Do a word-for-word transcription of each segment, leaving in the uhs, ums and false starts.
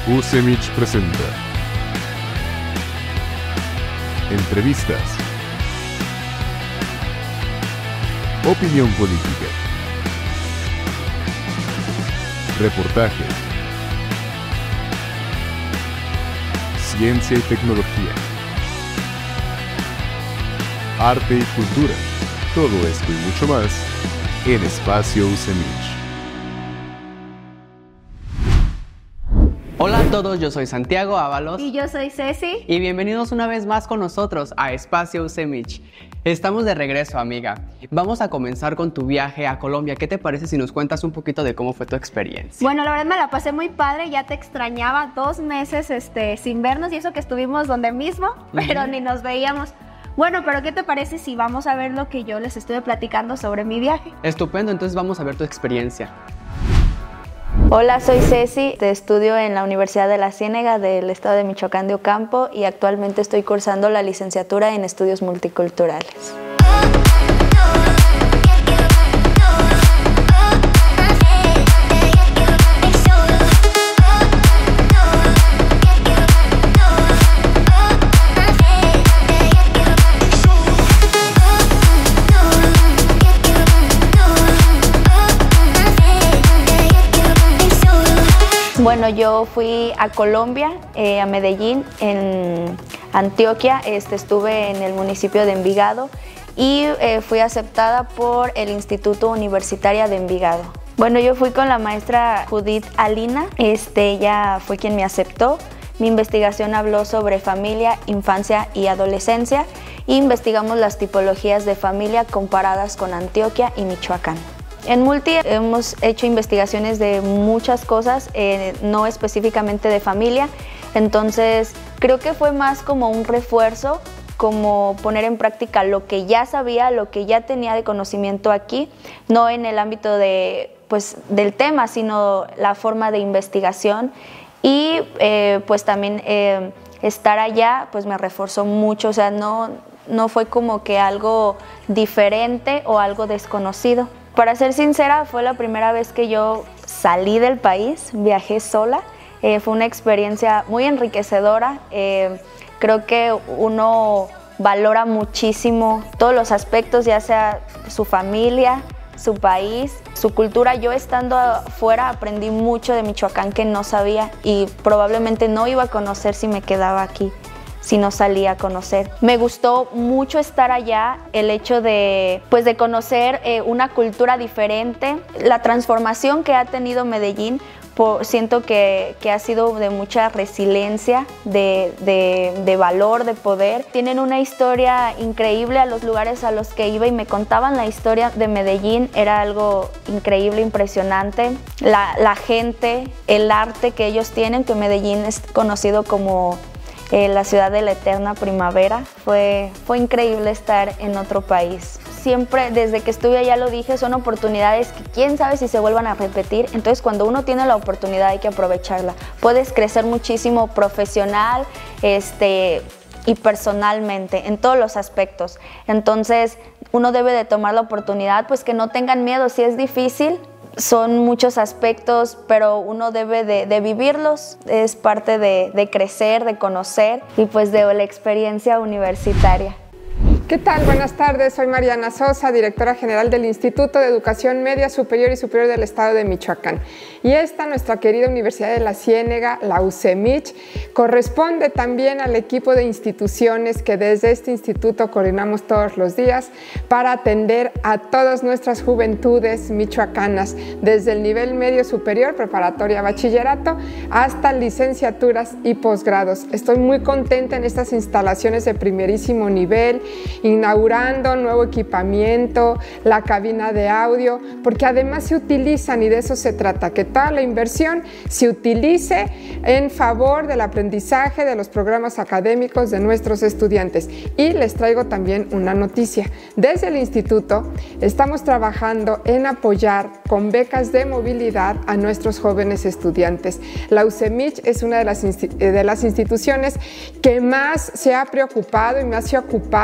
UCEMICH presenta entrevistas, opinión política, reportajes, ciencia y tecnología, arte y cultura, todo esto y mucho más en Espacio UCEMICH. Hola a todos, yo soy Santiago Ábalos. Y yo soy Ceci. Y bienvenidos una vez más con nosotros a Espacio UCEMICH. Estamos de regreso, amiga. Vamos a comenzar con tu viaje a Colombia. ¿Qué te parece si nos cuentas un poquito de cómo fue tu experiencia? Bueno, la verdad me la pasé muy padre, ya te extrañaba dos meses este, sin vernos y eso que estuvimos donde mismo, pero uh-huh. ni nos veíamos. Bueno, pero ¿qué te parece si vamos a ver lo que yo les estuve platicando sobre mi viaje? Estupendo, entonces vamos a ver tu experiencia. Hola, soy Ceci, estudio en la Universidad de La Ciénega del estado de Michoacán de Ocampo y actualmente estoy cursando la licenciatura en estudios multiculturales. Bueno, yo fui a Colombia, eh, a Medellín, en Antioquia, este, estuve en el municipio de Envigado y eh, fui aceptada por el Instituto Universitario de Envigado. Bueno, yo fui con la maestra Judith Alina, este, ella fue quien me aceptó. Mi investigación habló sobre familia, infancia y adolescencia e investigamos las tipologías de familia comparadas con Antioquia y Michoacán. En Multi hemos hecho investigaciones de muchas cosas, eh, no específicamente de familia, entonces creo que fue más como un refuerzo, como poner en práctica lo que ya sabía, lo que ya tenía de conocimiento aquí, no en el ámbito de, pues, del tema, sino la forma de investigación y eh, pues también eh, estar allá pues me reforzó mucho, o sea, no, no fue como que algo diferente o algo desconocido. Para ser sincera, fue la primera vez que yo salí del país, viajé sola. Eh, fue una experiencia muy enriquecedora. Eh, creo que uno valora muchísimo todos los aspectos, ya sea su familia, su país, su cultura. Yo estando afuera aprendí mucho de Michoacán que no sabía y probablemente no iba a conocer si me quedaba aquí, si no salía a conocer. Me gustó mucho estar allá, el hecho de, pues, de conocer eh, una cultura diferente, la transformación que ha tenido Medellín, por, siento que, que ha sido de mucha resiliencia, de, de, de valor, de poder. Tienen una historia increíble a los lugares a los que iba y me contaban la historia de Medellín, era algo increíble, impresionante. La, la gente, el arte que ellos tienen, que Medellín es conocido como Eh, la ciudad de la eterna primavera. Fue, fue increíble estar en otro país. Siempre, desde que estuve allá lo dije, son oportunidades que quién sabe si se vuelvan a repetir. Entonces, cuando uno tiene la oportunidad hay que aprovecharla. Puedes crecer muchísimo profesional este, y personalmente, en todos los aspectos. Entonces, uno debe de tomar la oportunidad, pues que no tengan miedo. Si es difícil, son muchos aspectos, pero uno debe de, de vivirlos, es parte de, de crecer, de conocer y pues de la experiencia universitaria. ¿Qué tal? Buenas tardes, soy Mariana Sosa, directora general del Instituto de Educación Media Superior y Superior del Estado de Michoacán. Y esta, nuestra querida Universidad de La Ciénega, la UCEMICH, corresponde también al equipo de instituciones que desde este instituto coordinamos todos los días para atender a todas nuestras juventudes michoacanas, desde el nivel medio superior, preparatoria, bachillerato, hasta licenciaturas y posgrados. Estoy muy contenta en estas instalaciones de primerísimo nivel, inaugurando nuevo equipamiento, la cabina de audio, porque además se utilizan, y de eso se trata, que toda la inversión se utilice en favor del aprendizaje de los programas académicos de nuestros estudiantes. Y les traigo también una noticia. Desde el instituto estamos trabajando en apoyar con becas de movilidad a nuestros jóvenes estudiantes. La UCEMICH es una de las, de las instituciones que más se ha preocupado y más se ha ocupado por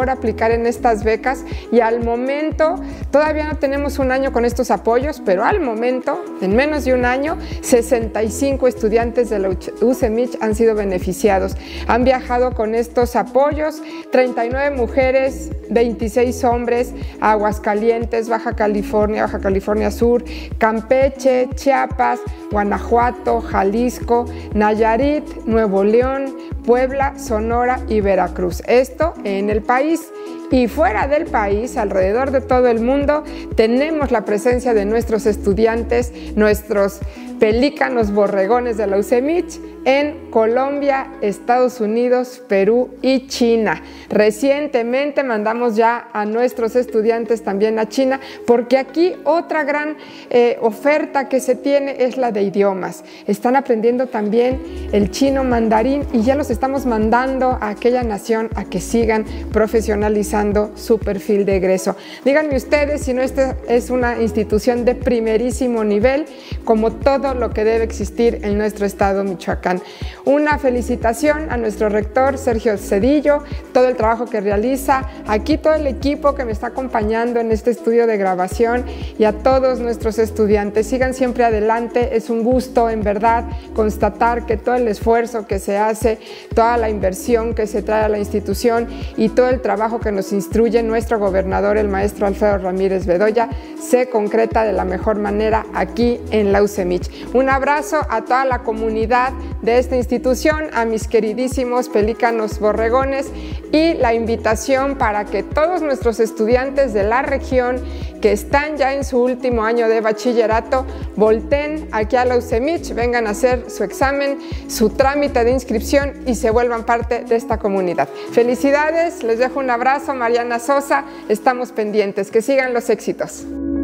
favor aplicar en estas becas y al momento, todavía no tenemos un año con estos apoyos, pero al momento, en menos de un año, sesenta y cinco estudiantes de la U C M I C han sido beneficiados. Han viajado con estos apoyos, treinta y nueve mujeres, veintiséis hombres, a Aguascalientes, Baja California, Baja California Sur, Campeche, Chiapas, Guanajuato, Jalisco, Nayarit, Nuevo León, Puebla, Sonora y Veracruz. Esto en el país. Y fuera del país, alrededor de todo el mundo, tenemos la presencia de nuestros estudiantes, nuestros pelícanos borregones de la U C M I C en Colombia, Estados Unidos, Perú y China. Recientemente mandamos ya a nuestros estudiantes también a China, porque aquí otra gran eh, oferta que se tiene es la de idiomas. Están aprendiendo también el chino mandarín y ya los estamos mandando a aquella nación a que sigan profesionalizando su perfil de egreso. Díganme ustedes si no esta es una institución de primerísimo nivel, como todo lo que debe existir en nuestro estado Michoacán. Una felicitación a nuestro rector Sergio Cedillo, todo el trabajo que realiza, aquí todo el equipo que me está acompañando en este estudio de grabación y a todos nuestros estudiantes. Sigan siempre adelante, es un gusto en verdad constatar que todo el esfuerzo que se hace, toda la inversión que se trae a la institución y todo el trabajo que nos instruye nuestro gobernador, el maestro Alfredo Ramírez Bedoya, se concreta de la mejor manera aquí en la U C M I C. Un abrazo a toda la comunidad de esta institución, a mis queridísimos pelícanos borregones y la invitación para que todos nuestros estudiantes de la región que están ya en su último año de bachillerato volteen aquí a la U C M I C, vengan a hacer su examen, su trámite de inscripción y se vuelvan parte de esta comunidad. Felicidades, les dejo un abrazo, Mariana Sosa, estamos pendientes, que sigan los éxitos.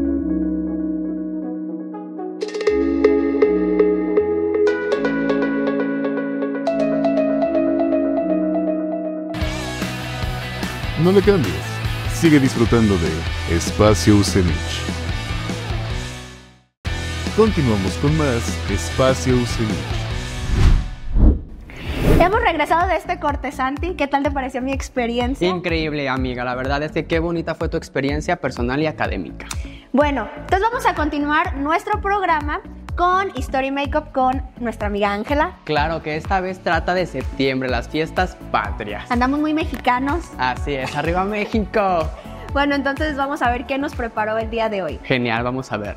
No le cambies, sigue disfrutando de Espacio U C M I C. Continuamos con más Espacio U C M I C. Hemos regresado de este corte, Santi. ¿Qué tal te pareció mi experiencia? Increíble, amiga. La verdad es que qué bonita fue tu experiencia personal y académica. Bueno, entonces vamos a continuar nuestro programa con History Makeup con nuestra amiga Ángela. Claro que esta vez trata de septiembre, las fiestas patrias. Andamos muy mexicanos. Así es, ¡arriba México! Bueno, entonces vamos a ver qué nos preparó el día de hoy. Genial, vamos a ver.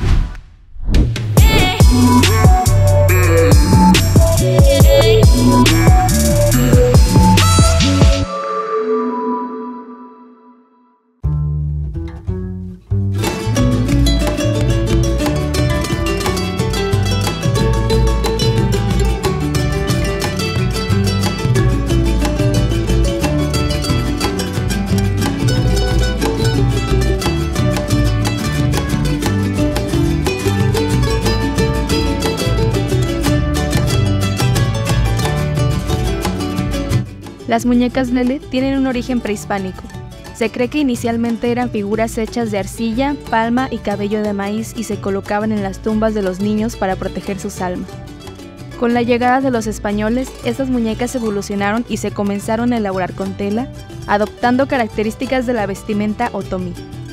Las muñecas Lele tienen un origen prehispánico. Se cree que inicialmente eran figuras hechas de arcilla, palma y cabello de maíz y se colocaban en las tumbas de los niños para proteger sus almas. Con la llegada de los españoles, estas muñecas evolucionaron y se comenzaron a elaborar con tela, adoptando características de la vestimenta otomí.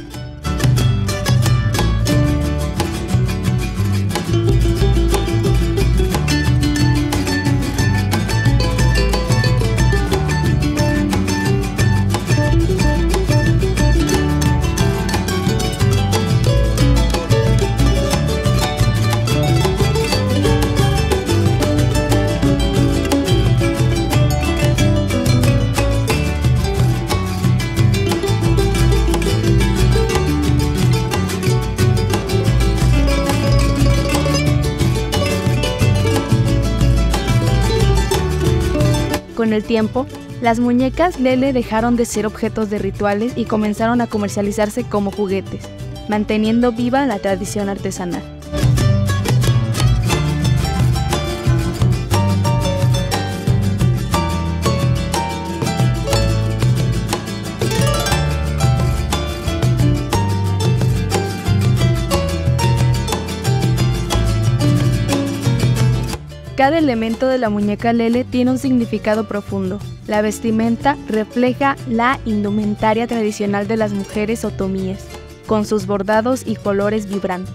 Con el tiempo, las muñecas Lele dejaron de ser objetos de rituales y comenzaron a comercializarse como juguetes, manteniendo viva la tradición artesanal. Cada elemento de la muñeca Lele tiene un significado profundo. La vestimenta refleja la indumentaria tradicional de las mujeres otomíes, con sus bordados y colores vibrantes.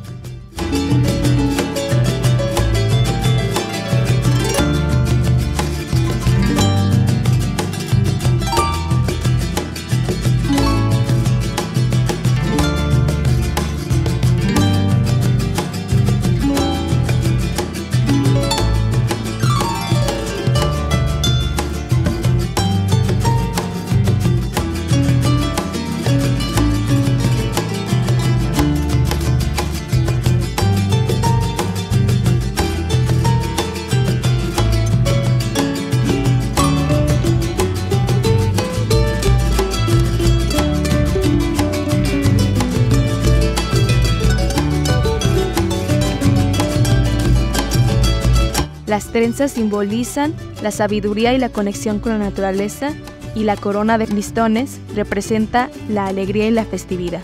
Las trenzas simbolizan la sabiduría y la conexión con la naturaleza, y la corona de listones representa la alegría y la festividad.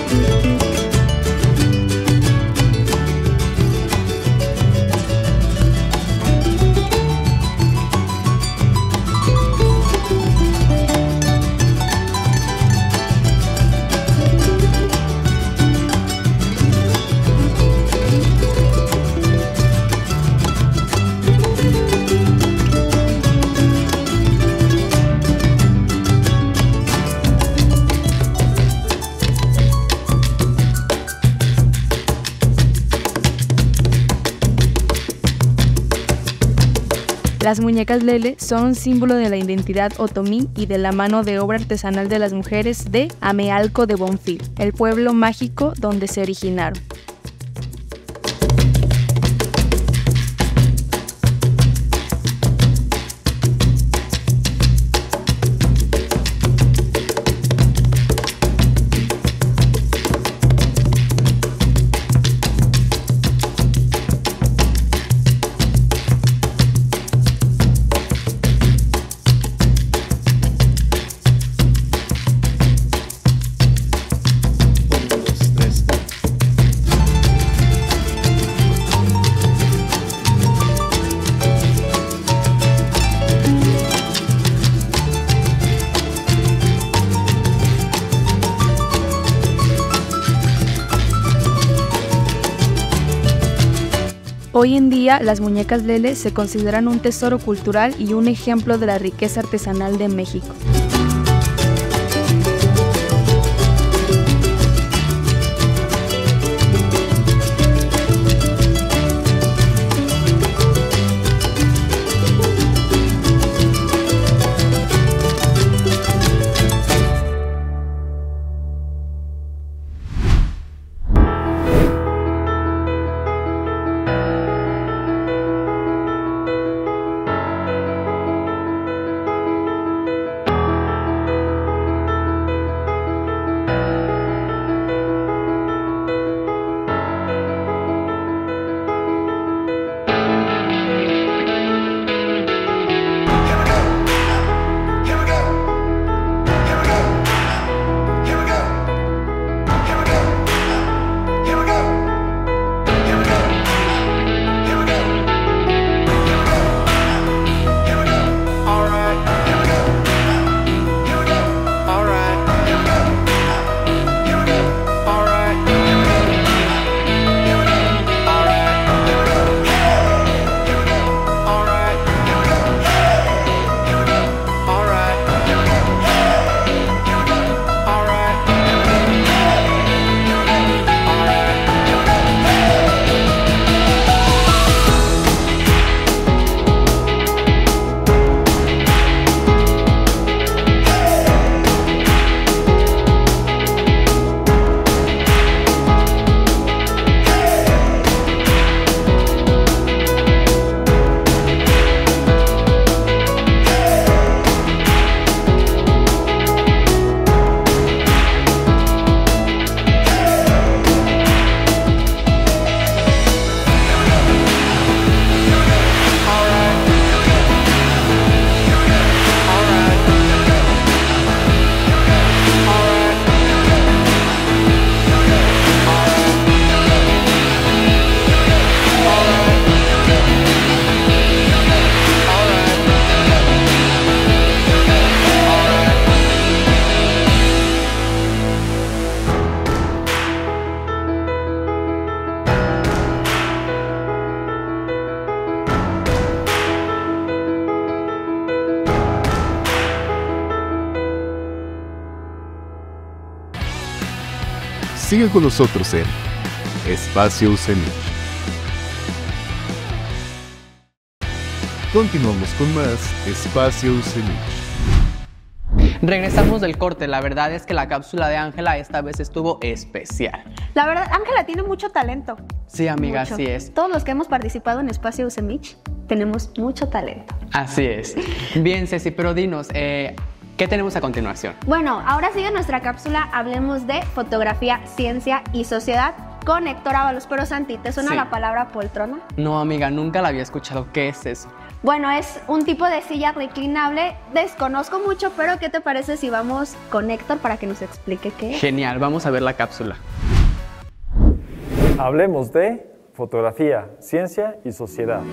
Las muñecas Lele son un símbolo de la identidad otomí y de la mano de obra artesanal de las mujeres de Amealco de Bonfil, el pueblo mágico donde se originaron. Hoy en día, las muñecas Lele se consideran un tesoro cultural y un ejemplo de la riqueza artesanal de México. Sigan con nosotros en Espacio UCEMIC. Continuamos con más Espacio UCEMIC. Regresamos del corte. La verdad es que la cápsula de Ángela esta vez estuvo especial. La verdad, Ángela tiene mucho talento. Sí, amiga, Mucho. así es. Todos los que hemos participado en Espacio UCEMIC tenemos mucho talento. Así es. Bien, Ceci, pero dinos, eh, ¿qué tenemos a continuación? Bueno, ahora sigue nuestra cápsula. Hablemos de fotografía, ciencia y sociedad con Héctor Ábalos. Pero Santi, ¿te suena Sí. la palabra poltrona? No, amiga, nunca la había escuchado. ¿Qué es eso? Bueno, es un tipo de silla reclinable. Desconozco mucho, pero ¿qué te parece si vamos con Héctor para que nos explique qué es? Genial, vamos a ver la cápsula. Hablemos de fotografía, ciencia y sociedad.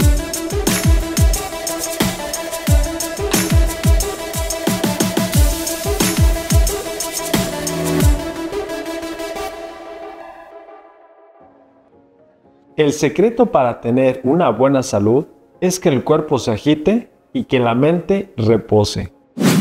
El secreto para tener una buena salud es que el cuerpo se agite y que la mente repose.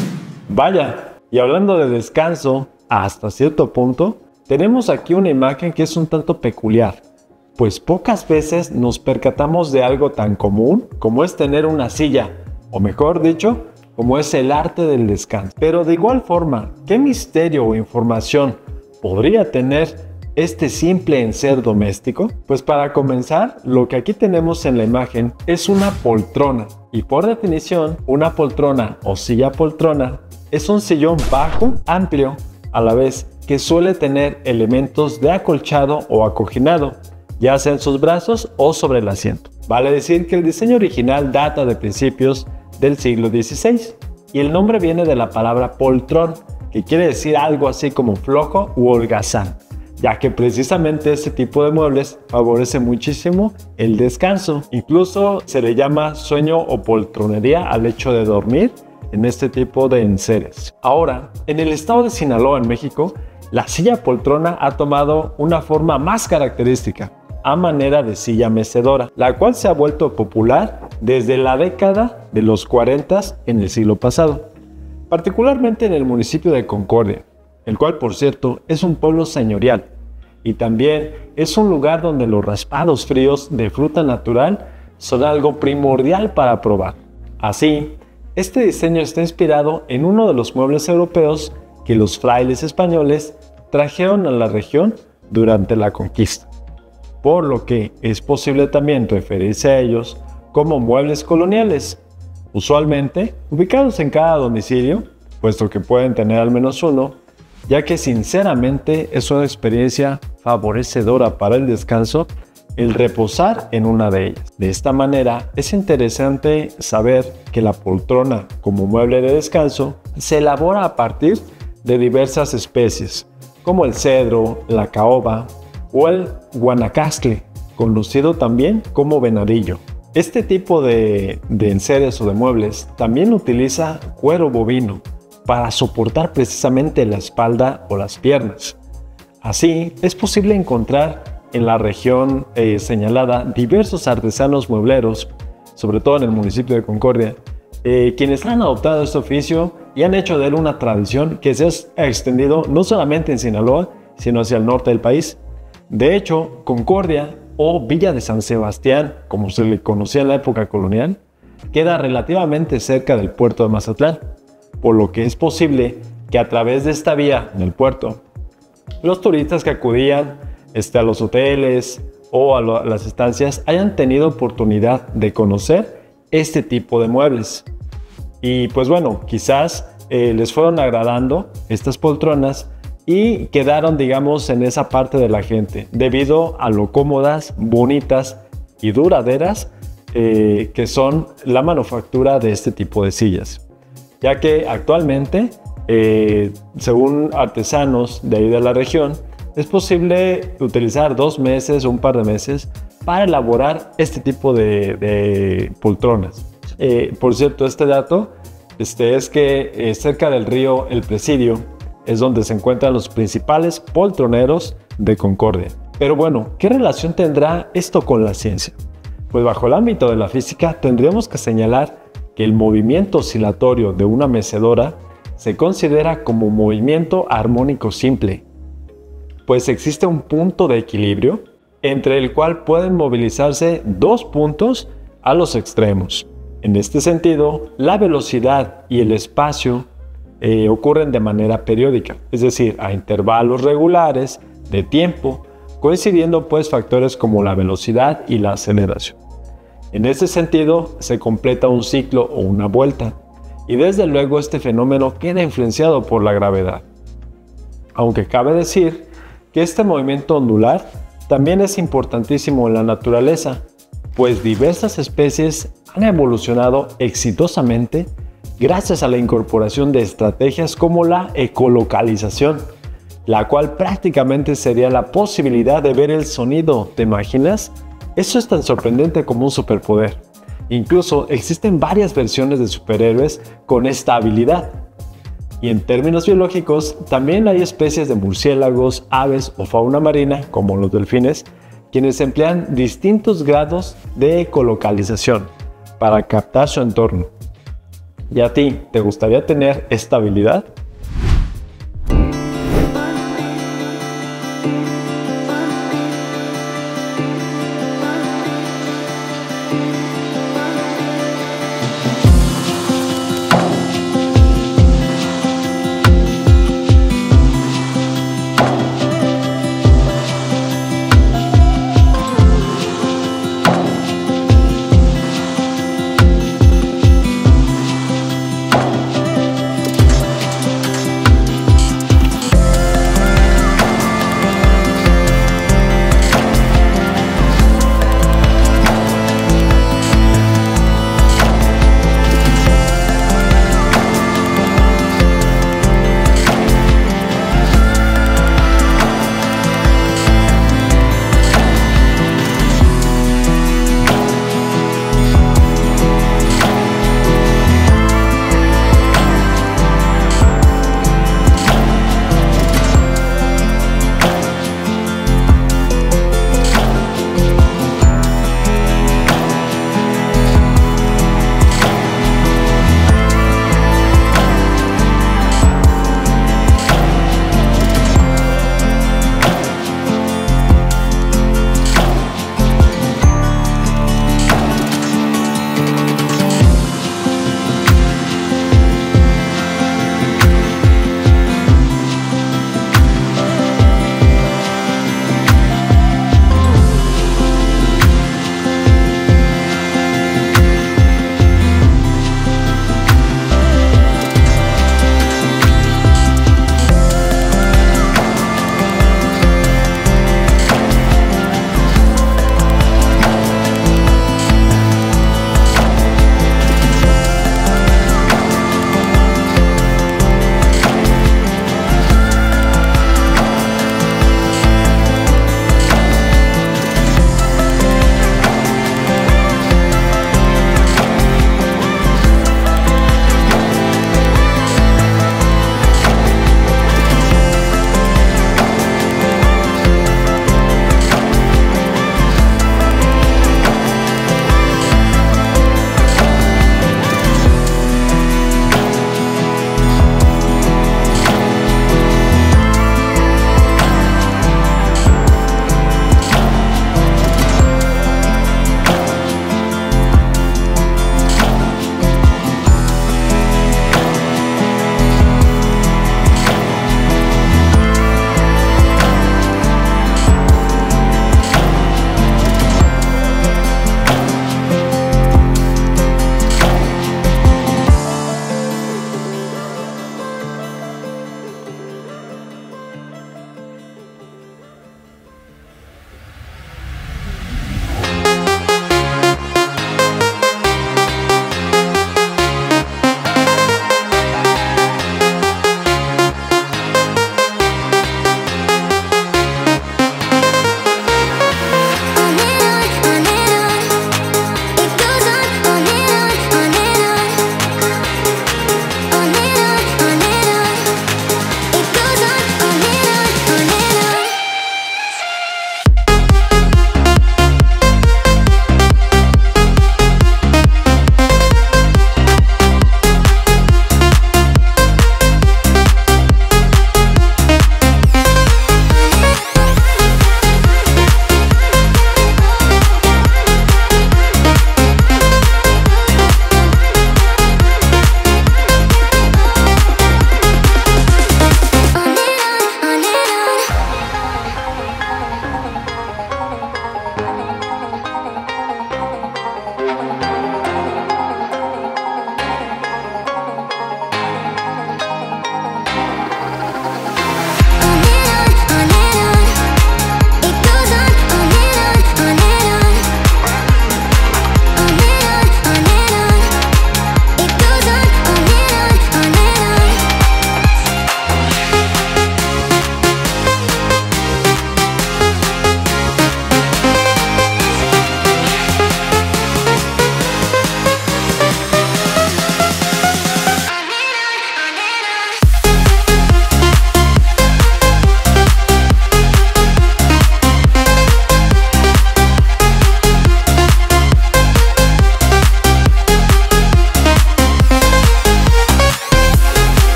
Vaya, y hablando de descanso, hasta cierto punto, tenemos aquí una imagen que es un tanto peculiar, pues pocas veces nos percatamos de algo tan común como es tener una silla, o mejor dicho, como es el arte del descanso. Pero de igual forma, ¿qué misterio o información podría tener este simple enser doméstico? Pues para comenzar, lo que aquí tenemos en la imagen es una poltrona. Y por definición, una poltrona o silla poltrona es un sillón bajo, amplio, a la vez que suele tener elementos de acolchado o acoginado, ya sea en sus brazos o sobre el asiento. Vale decir que el diseño original data de principios del siglo dieciséis y el nombre viene de la palabra poltrón, que quiere decir algo así como flojo u holgazán, ya que precisamente este tipo de muebles favorece muchísimo el descanso. Incluso se le llama sueño o poltronería al hecho de dormir en este tipo de enseres. Ahora, en el estado de Sinaloa, en México, la silla poltrona ha tomado una forma más característica, a manera de silla mecedora, la cual se ha vuelto popular desde la década de los cuarenta en el siglo pasado, particularmente en el municipio de Concordia, el cual, por cierto, es un pueblo señorial y también es un lugar donde los raspados fríos de fruta natural son algo primordial para probar. Así, este diseño está inspirado en uno de los muebles europeos que los frailes españoles trajeron a la región durante la conquista, por lo que es posible también referirse a ellos como muebles coloniales, usualmente ubicados en cada domicilio, puesto que pueden tener al menos uno, ya que sinceramente es una experiencia favorecedora para el descanso el reposar en una de ellas. De esta manera es interesante saber que la poltrona como mueble de descanso se elabora a partir de diversas especies, como el cedro, la caoba o el guanacaste, conocido también como venadillo. Este tipo de, de enseres o de muebles también utiliza cuero bovino para soportar precisamente la espalda o las piernas. Así, es posible encontrar en la región eh, señalada diversos artesanos muebleros, sobre todo en el municipio de Concordia, eh, quienes han adoptado este oficio y han hecho de él una tradición que se ha extendido no solamente en Sinaloa, sino hacia el norte del país. De hecho, Concordia o Villa de San Sebastián, como se le conocía en la época colonial, queda relativamente cerca del puerto de Mazatlán, por lo que es posible que a través de esta vía en el puerto, los turistas que acudían este, a los hoteles o a, lo, a las estancias hayan tenido oportunidad de conocer este tipo de muebles. Y pues bueno, quizás eh, les fueron agradando estas poltronas y quedaron, digamos, en esa parte de la gente, debido a lo cómodas, bonitas y duraderas eh, que son la manufactura de este tipo de sillas. Ya que actualmente, eh, según artesanos de ahí de la región, es posible utilizar dos meses o un par de meses para elaborar este tipo de, de poltronas. Eh, por cierto, este dato este, es que eh, cerca del río El Presidio es donde se encuentran los principales poltroneros de Concordia. Pero bueno, ¿qué relación tendrá esto con la ciencia? Pues bajo el ámbito de la física tendríamos que señalar que el movimiento oscilatorio de una mecedora se considera como movimiento armónico simple. pues existe un punto de equilibrio entre el cual pueden movilizarse dos puntos a los extremos. En este sentido, la velocidad y el espacio eh, ocurren de manera periódica, es decir, a intervalos regulares de tiempo, coincidiendo pues factores como la velocidad y la aceleración. En este sentido, se completa un ciclo o una vuelta, y desde luego este fenómeno queda influenciado por la gravedad. Aunque cabe decir que este movimiento ondular también es importantísimo en la naturaleza, pues diversas especies han evolucionado exitosamente gracias a la incorporación de estrategias como la ecolocalización, la cual prácticamente sería la posibilidad de ver el sonido, ¿te imaginas? Eso es tan sorprendente como un superpoder. Incluso existen varias versiones de superhéroes con esta habilidad. Y en términos biológicos, también hay especies de murciélagos, aves o fauna marina, como los delfines, quienes emplean distintos grados de ecolocalización para captar su entorno. ¿Y a ti, te gustaría tener esta habilidad?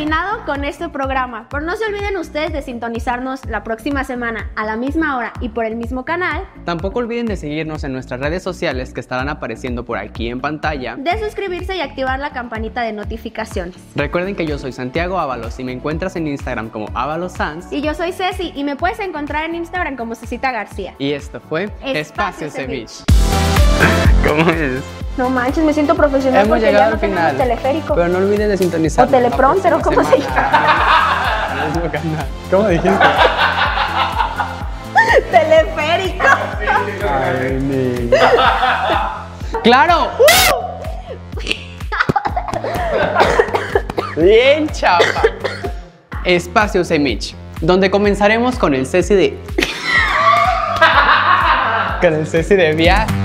terminado con este programa, pero no se olviden ustedes de sintonizarnos la próxima semana a la misma hora y por el mismo canal. Tampoco olviden de seguirnos en nuestras redes sociales que estarán apareciendo por aquí en pantalla. De suscribirse y activar la campanita de notificaciones. Recuerden que yo soy Santiago Ábalos y me encuentras en Instagram como Ábalos Sans. Y yo soy Ceci y me puedes encontrar en Instagram como Cecita García. Y esto fue Espacio Espacio Semich. Semich. ¿Cómo es? No manches, me siento profesional. Hemos porque llegado ya no al tenemos final. teleférico. Pero no olviden de sintonizar. O teleprompter, ¿o cómo se llama? El mismo canal. ¿Cómo dijiste? Teleférico. Ay, niña. ¡Claro! Bien, chapa. Espacio Semich, donde comenzaremos con el Ceci de... con el Ceci de viaje.